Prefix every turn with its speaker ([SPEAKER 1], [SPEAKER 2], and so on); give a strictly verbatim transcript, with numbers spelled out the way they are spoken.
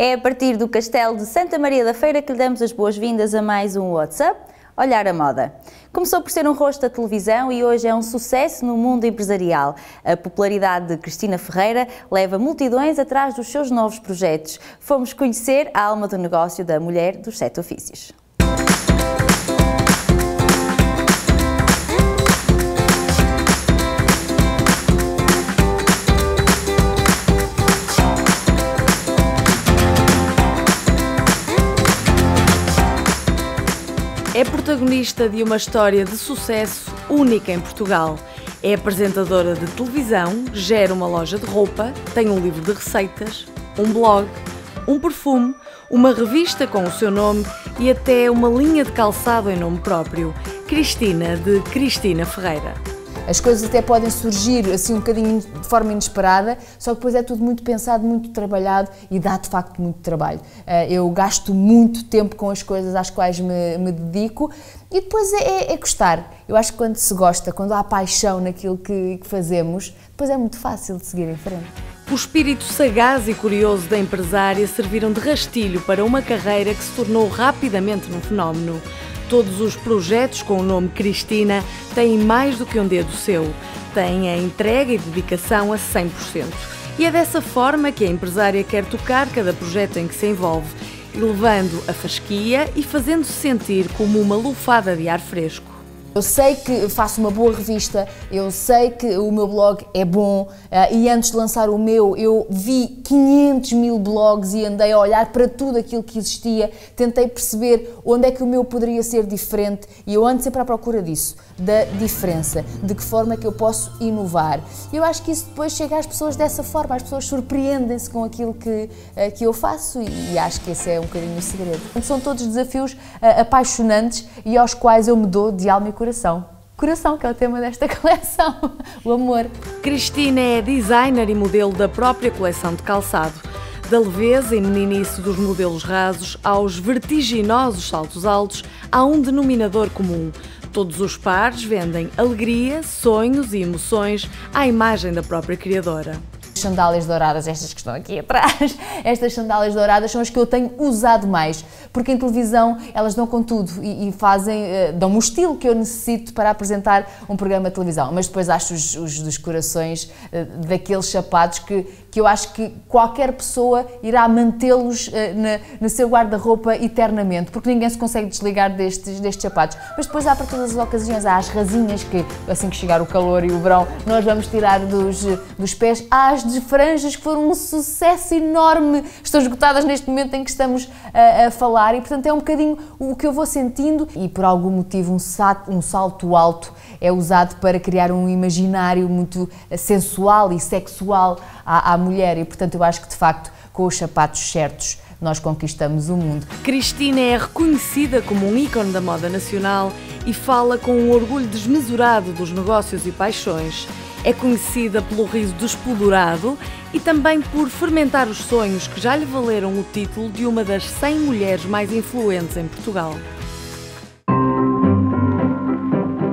[SPEAKER 1] É a partir do Castelo de Santa Maria da Feira que lhe damos as boas-vindas a mais um WhatsApp Olhar a Moda. Começou por ser um rosto da televisão e hoje é um sucesso no mundo empresarial. A popularidade de Cristina Ferreira leva multidões atrás dos seus novos projetos. Fomos conhecer a alma do negócio da mulher dos sete ofícios.
[SPEAKER 2] É protagonista de uma história de sucesso única em Portugal. É apresentadora de televisão, gera uma loja de roupa, tem um livro de receitas, um blog, um perfume, uma revista com o seu nome e até uma linha de calçado em nome próprio, Cristina, de Cristina Ferreira.
[SPEAKER 3] As coisas até podem surgir assim um bocadinho de forma inesperada, só que depois é tudo muito pensado, muito trabalhado e dá de facto muito trabalho. Eu gasto muito tempo com as coisas às quais me, me dedico e depois é, é gostar. Eu acho que quando se gosta, quando há paixão naquilo que, que fazemos, depois é muito fácil de seguir em frente.
[SPEAKER 2] O espírito sagaz e curioso da empresária serviram de rastilho para uma carreira que se tornou rapidamente um fenómeno. Todos os projetos com o nome Cristina têm mais do que um dedo seu, têm a entrega e dedicação a cem por cento. E é dessa forma que a empresária quer tocar cada projeto em que se envolve, elevando a fasquia e fazendo-se sentir como uma lufada de ar fresco.
[SPEAKER 3] Eu sei que faço uma boa revista, eu sei que o meu blog é bom e antes de lançar o meu eu vi quinhentos mil blogs e andei a olhar para tudo aquilo que existia, tentei perceber onde é que o meu poderia ser diferente e eu ando sempre à procura disso, da diferença, de que forma é que eu posso inovar. E eu acho que isso depois chega às pessoas dessa forma, as pessoas surpreendem-se com aquilo que, que eu faço e acho que esse é um bocadinho o segredo. São todos desafios apaixonantes e aos quais eu me dou de alma e coração. Coração. Coração, que é o tema desta coleção, o amor.
[SPEAKER 2] Cristina é designer e modelo da própria coleção de calçado. Da leveza e meninice dos modelos rasos aos vertiginosos saltos altos, há um denominador comum. Todos os pares vendem alegria, sonhos e emoções à imagem da própria criadora.
[SPEAKER 3] Sandálias douradas, estas que estão aqui atrás, estas sandálias douradas são as que eu tenho usado mais, porque em televisão elas dão com tudo e, e fazem, uh, dão-me o estilo que eu necessito para apresentar um programa de televisão, mas depois acho os, os dos corações uh, daqueles sapatos que, que eu acho que qualquer pessoa irá mantê-los uh, no seu guarda-roupa eternamente, porque ninguém se consegue desligar destes, destes sapatos, mas depois há para todas as ocasiões, há as rasinhas que assim que chegar o calor e o verão nós vamos tirar dos, dos pés, há as de franjas que foram um sucesso enorme, estão esgotadas neste momento em que estamos a, a falar e portanto é um bocadinho o que eu vou sentindo e por algum motivo um salto, um salto alto é usado para criar um imaginário muito sensual e sexual à, à mulher e portanto eu acho que de facto com os sapatos certos nós conquistamos o mundo.
[SPEAKER 2] Cristina é reconhecida como um ícone da moda nacional e fala com um orgulho desmesurado dos negócios e paixões. É conhecida pelo riso despudorado e também por fermentar os sonhos que já lhe valeram o título de uma das cem mulheres mais influentes em Portugal.